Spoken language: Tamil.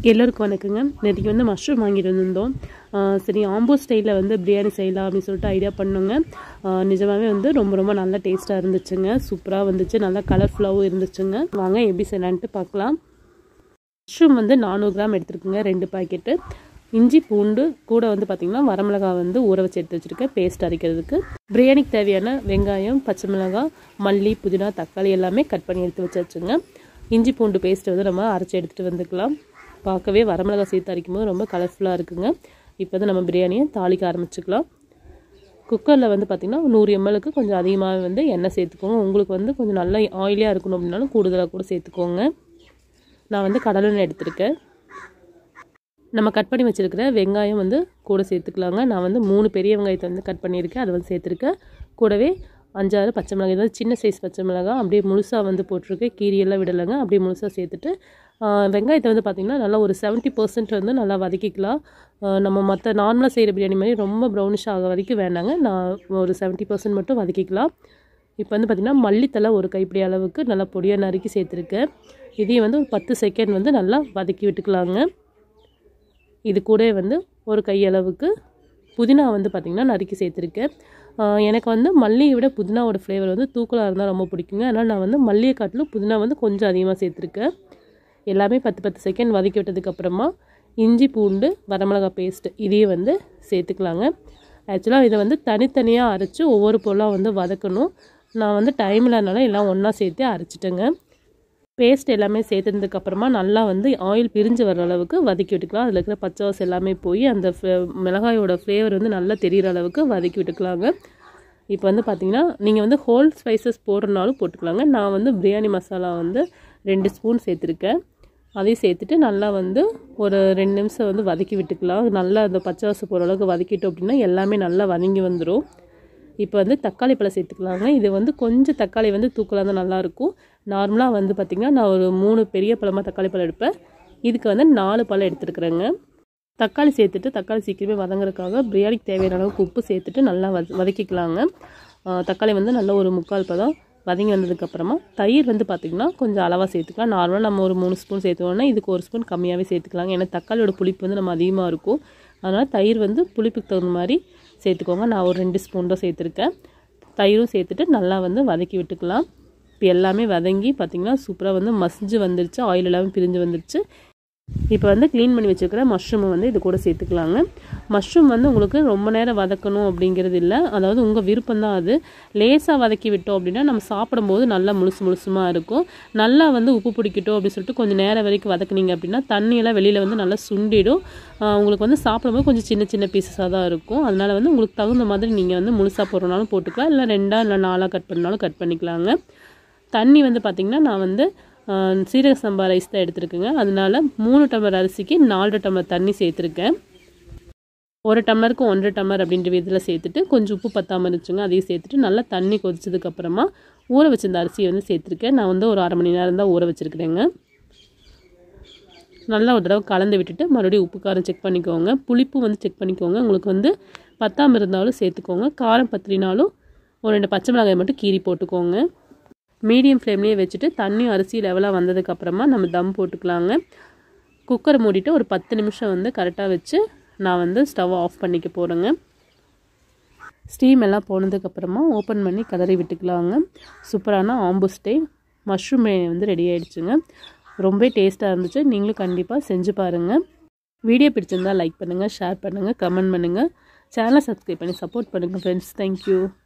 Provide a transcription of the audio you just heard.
எல்லோருக்கும் வணக்கங்க. நேற்றுக்கு வந்து மஷ்ரூம் வாங்கிட்டு வந்திருந்தோம். சரி ஆம்போ ஸ்டைலில் வந்து பிரியாணி செய்யலாம் அப்படின்னு சொல்லிட்டு ஐடியா பண்ணோங்க. நிஜமாகவே வந்து ரொம்ப நல்லா டேஸ்ட்டாக இருந்துச்சுங்க. சூப்பராக வந்துச்சு, நல்லா கலர்ஃபுல்லாகவும் இருந்துச்சுங்க. வாங்க எப்படி செய்யலான்ட்டு பார்க்கலாம். மஷ்ரூம் வந்து 400 கிராம் எடுத்துருக்குங்க, 2 பாக்கெட்டு. இஞ்சி பூண்டு கூட வந்து பார்த்திங்கன்னா வரமிளகாய் வந்து ஊற வச்சு எடுத்து வச்சுருக்கேன் பேஸ்ட் அரைக்கிறதுக்கு. பிரியாணிக்கு தேவையான வெங்காயம், பச்சை மிளகாய், மல்லி, புதினா, தக்காளி எல்லாமே கட் பண்ணி எடுத்து வச்சாச்சுங்க. இஞ்சி பூண்டு பேஸ்ட் வந்து நம்ம அரைச்சி எடுத்துகிட்டு வந்துக்கலாம். பார்க்கவே வரமிளகாய் சேர்த்து அரைக்கும் போது ரொம்ப கலர்ஃபுல்லாக இருக்குங்க. இப்போ வந்து நம்ம பிரியாணியை தாளிக்க ஆரம்பிச்சுக்கலாம். குக்கரில் வந்து பார்த்திங்கன்னா 100 ml கொஞ்சம் அதிகமாக வந்து எண்ணெய் சேர்த்துக்கோங்க. உங்களுக்கு வந்து கொஞ்சம் நல்லா ஆயிலியாக இருக்கணும் அப்படின்னாலும் கூடுதலாக கூட சேர்த்துக்கோங்க. நான் வந்து கடலெண்ணெய் எடுத்துருக்கேன். நம்ம கட் பண்ணி வச்சுருக்கிற வெங்காயம் வந்து கூட சேர்த்துக்கலாங்க. நான் வந்து 3 பெரிய வெங்காயத்தை வந்து கட் பண்ணியிருக்கேன், அதை வந்து சேர்த்துருக்கேன். கூடவே 5-6 பச்சை மிளகாய், ஏதாவது சின்ன சைஸ் பச்சை மிளகாய் அப்படியே முழுசாக வந்து போட்டிருக்கேன், கீரியெல்லாம் விடலைங்க. அப்படியே முழுசாக சேர்த்துட்டு வெங்காயத்தை வந்து பார்த்திங்கன்னா நல்லா ஒரு 70% வந்து நல்லா வதக்கிக்கலாம். நம்ம மற்ற நார்மலாக செய்கிற பிரியாணி மாதிரி ரொம்ப ப்ரௌனிஷ் ஆக வரைக்கும் வேண்டாங்க. நான் ஒரு 70% மட்டும் வதக்கிக்கலாம். இப்போ வந்து பார்த்திங்கன்னா மல்லித்தலை ஒரு கைப்பிடி அளவுக்கு நல்லா பொடியாக நறுக்கி சேர்த்துருக்கேன். இதையும் வந்து ஒரு 10 செகண்ட் வந்து நல்லா வதக்கி விட்டுக்கலாங்க. இது கூட வந்து ஒரு கையளவுக்கு புதினா வந்து பார்த்திங்கன்னா நறுக்கி சேர்த்துருக்கேன். எனக்கு வந்து மல்லியை விட புதினாவோட ஃப்ளேவர் வந்து தூக்கலாக இருந்தால் ரொம்ப பிடிக்குங்க. அதனால் நான் வந்து மல்லியை காட்டிலும் புதினா வந்து கொஞ்சம் அதிகமாக சேர்த்துருக்கேன். எல்லாமே 10 செகண்ட் வதக்கி விட்டதுக்கப்புறமா இஞ்சி பூண்டு வரமிளகாய் பேஸ்ட்டு இதையே வந்து சேர்த்துக்கலாங்க. ஆக்சுவலாக இதை வந்து தனித்தனியாக அரைச்சி ஒவ்வொரு பொருளாக வந்து வதக்கணும். நான் வந்து டைம் இல்லாதனால எல்லாம் ஒன்றா சேர்த்து அரைச்சிட்டேங்க. பேஸ்ட் எல்லாமே சேர்த்துனதுக்கப்புறமா நல்லா வந்து ஆயில் பிரிஞ்சு வர அளவுக்கு வதக்கி விட்டுக்கலாம். அதில் இருக்கிற பச்சை வாசம் எல்லாமே போய் அந்த மிளகாயோட ஃப்ளேவர் வந்து நல்லா தெரிகிற அளவுக்கு வதக்கி விட்டுக்கலாங்க. இப்போ வந்து பார்த்திங்கன்னா நீங்கள் வந்து ஹோல் ஸ்பைசஸ் போடுறனாலும் போட்டுக்கலாங்க. நான் வந்து பிரியாணி மசாலா வந்து 2 ஸ்பூன் சேர்த்துருக்கேன். அதையும் சேர்த்துட்டு நல்லா வந்து ஒரு 2 நிமிஷம் வந்து வதக்கி விட்டுக்கலாம். நல்லா அந்த பச்சை வாசம் போகிற அளவுக்கு வதக்கிட்டோம் அப்படின்னா எல்லாமே நல்லா வதங்கி வந்துடும். இப்போ வந்து தக்காளி பழம் சேர்த்துக்கலாங்க. இது வந்து கொஞ்சம் தக்காளி வந்து தூக்கலாக தான் நல்லாயிருக்கும். நார்மலாக வந்து பார்த்திங்கன்னா நான் ஒரு 3 பெரிய பழமாக தக்காளி பழம் எடுப்பேன். இதுக்கு வந்து 4 பழம் எடுத்துருக்குறேங்க. தக்காளி சேர்த்துட்டு தக்காளி சீக்கிரமே வதங்குறதுக்காக பிரியாணிக்கு தேவையான அளவுக்கு உப்பு சேர்த்துட்டு நல்லா வதக்கிக்கலாங்க. தக்காளி வந்து நல்லா ஒரு 3/4 பதம் வதங்கி வந்ததுக்கப்புறமா தயிர் வந்து பார்த்திங்கன்னா கொஞ்சம் அளவாக சேர்த்துக்கலாம். நார்மலாக நம்ம ஒரு 3 ஸ்பூன் சேர்த்துக்கோன்னா இதுக்கு 1 ஸ்பூன் கம்மியாகவே சேர்த்துக்கலாங்க. ஏன்னா தக்காளியோட புளிப்பு வந்து நம்ம அதிகமாக இருக்கும். அதனால் தயிர் வந்து புளிப்புக்கு தகுந்த மாதிரி சேர்த்துக்கோங்க. நான் ஒரு 2 ஸ்பூன் தான் சேர்த்துருக்கேன். தயிரும் சேர்த்துட்டு நல்லா வந்து வதக்கி விட்டுக்கலாம். இப்போ எல்லாமே வதங்கி பார்த்திங்கன்னா சூப்பராக வந்து மசிஞ்சு வந்துருச்சு, ஆயில் எல்லாமே பிரிஞ்சு வந்துருச்சு. இப்போ வந்து க்ளீன் பண்ணி வச்சுருக்கிற மஷ்ரூமை வந்து இது கூட சேர்த்துக்கலாங்க. மஷ்ரூம் வந்து உங்களுக்கு ரொம்ப நேரம் வதக்கணும் அப்படிங்கிறது இல்லை, அதாவது உங்கள் விருப்பம் தான் அது. லேசாக வதக்கி விட்டோம் அப்படின்னா நம்ம சாப்பிடும்போது நல்லா முழுசுமாக இருக்கும். நல்லா வந்து உப்பு பிடிக்கட்டும் அப்படின்னு சொல்லிட்டு கொஞ்சம் நேரம் வரைக்கும் வதக்குனீங்க அப்படின்னா தண்ணியெல்லாம் வெளியில் வந்து நல்லா சுண்டிடும். உங்களுக்கு வந்து சாப்பிடும்போது கொஞ்சம் சின்ன பீசஸாக தான் இருக்கும். அதனால் வந்து உங்களுக்கு தகுந்த மாதிரி நீங்கள் வந்து முழுசாக போடுறனாலும் போட்டுக்கலாம், இல்லை 2 இல்லை 4 கட் பண்ணாலும் கட் பண்ணிக்கலாங்க. தண்ணி வந்து பார்த்திங்கன்னா நான் வந்து சீரக சம்பா ரைஸ் தான் எடுத்துருக்குங்க. அதனால 3 டம்ளர் அரிசிக்கு 4 டம்ளர் தண்ணி சேர்த்துருக்கேன். 1 டம்ளருக்கு 1 டம்ளர் அப்படின்ற விதத்தில் சேர்த்துட்டு கொஞ்சம் உப்பு பத்தாமல் இருந்துச்சுங்க, அதையும் சேர்த்துட்டு நல்லா தண்ணி கொதிச்சதுக்கப்புறமா ஊற வச்சிருந்த அரிசியை வந்து சேர்த்துருக்கேன். நான் வந்து ஒரு 1/2 மணி நேரம் தான் ஊற வச்சுருக்கிறேங்க. நல்லா ஒரு தடவை கலந்து விட்டுட்டு மறுபடியும் உப்பு காரம் செக் பண்ணிக்கோங்க. புளிப்பு வந்து செக் பண்ணிக்கோங்க. உங்களுக்கு வந்து பத்தாமல் இருந்தாலும் சேர்த்துக்கோங்க. காரம் பத்திரினாலும் ஒரு 2 பச்சை மிளகாய் மட்டும் கீறி போட்டுக்கோங்க. மீடியம் ஃப்ளேம்லேயே வச்சுட்டு தண்ணி அரிசி லெவலாக வந்ததுக்கப்புறமா நம்ம தம் போட்டுக்கலாங்க. குக்கரை மூடிட்டு ஒரு 10 நிமிஷம் வந்து கரெக்டாக வச்சு நான் வந்து ஸ்டவ் ஆஃப் பண்ணிக்க போகிறேங்க. ஸ்டீம் எல்லாம் போனதுக்கப்புறமா ஓப்பன் பண்ணி கதறி விட்டுக்கலாங்க. சூப்பரான ஆம்பு ஸ்டைல் மஷ்ரூம் பிரியாணி வந்து ரெடி ஆகிடுச்சுங்க. ரொம்ப டேஸ்ட்டாக இருந்துச்சு. நீங்களும் கண்டிப்பாக செஞ்சு பாருங்கள். வீடியோ பிடிச்சிருந்தால் லைக் பண்ணுங்கள், ஷேர் பண்ணுங்கள், கமெண்ட் பண்ணுங்கள். சேனலை சப்ஸ்கிரைப் பண்ணி சப்போர்ட் பண்ணுங்கள் ஃப்ரெண்ட்ஸ். தேங்க்யூ.